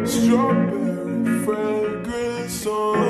Strawberry fragrance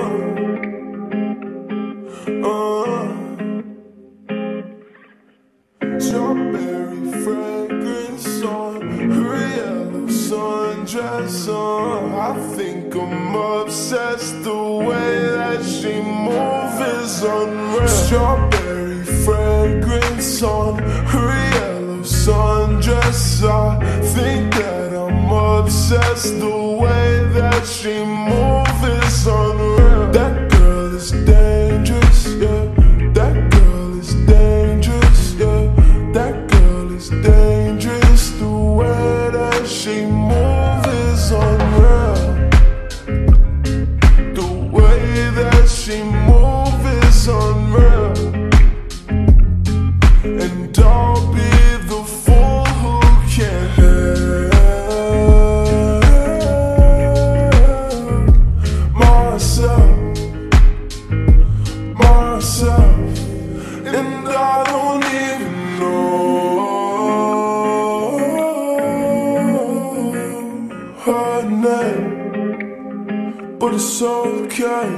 strawberry fragrance on her yellow sundress on. I think I'm obsessed, the way that she moves is unreal. Strawberry fragrance on her yellow sundress. I think that I'm obsessed, the way that she moves is unreal. That girl is dangerous, yeah. That girl is dangerous, yeah. That girl is dangerous, the way that she moves is unreal. The way that she moves is unreal. And I'll be the fool who can't help myself, and I don't even know her name, but it's okay.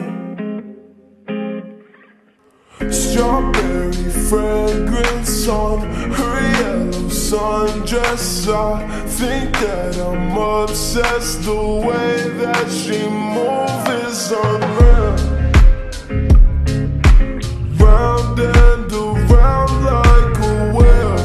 Strawberry fragrance on her yellow sundress. I think that I'm obsessed, the way that she moves is unreal. Round and around like a wheel.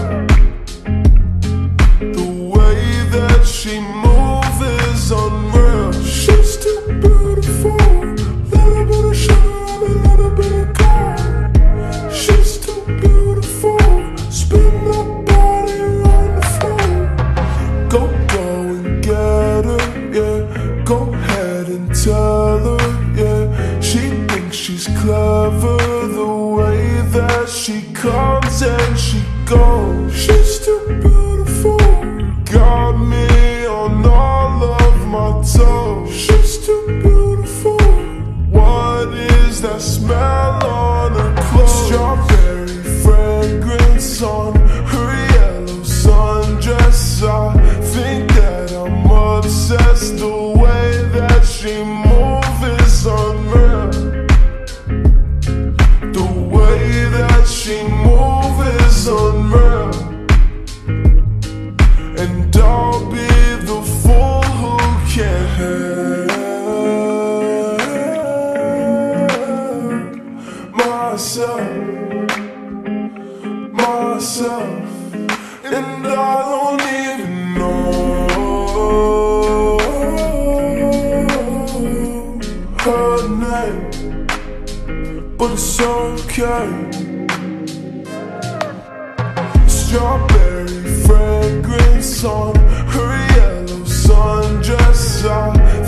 The way that she moves is unreal. She's too beautiful, little bit of sugar and a little bit of gold. She's too beautiful, spin that body on the floor. Go and get her, yeah. Go ahead and tell her, yeah. She thinks she's clever, the way that she comes and she goes. She's too beautiful, got me on all of my toes. She's too beautiful, what is that smell on her clothes? Strawberry fragrance on her yellow sundress. I think that I'm obsessed, the way that she moves is unreal. The way that she moves is unreal. And I'll be the fool who can't help myself, and I don't even know her name, but it's okay. Strawberry fragrance on her yellow sundress. I